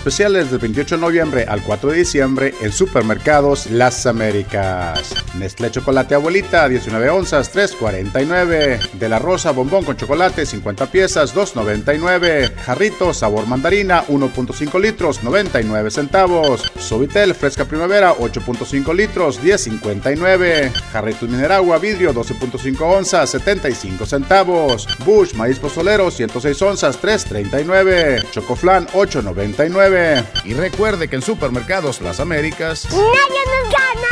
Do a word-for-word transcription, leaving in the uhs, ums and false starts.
especiales del veintiocho de noviembre al cuatro de diciembre en Supermercados Las Américas. Nestlé Chocolate Abuelita, diecinueve onzas, tres cuarenta y nueve. De la Rosa Bombón con chocolate, cincuenta piezas, dos noventa y nueve. Jarrito sabor mandarina, uno punto cinco litros, noventa y nueve centavos. Suavitel Fresca Primavera, ocho punto cinco litros, diez cincuenta y nueve. Jarritos Mineragua Vidrio, doce punto cinco onzas, setenta y cinco centavos. Bush Maíz Pozolero, ciento seis onzas, tres treinta y nueve. Chocoflan, ocho noventa y nueve. Y recuerde que en Supermercados Las Américas ¡nadie nos gana!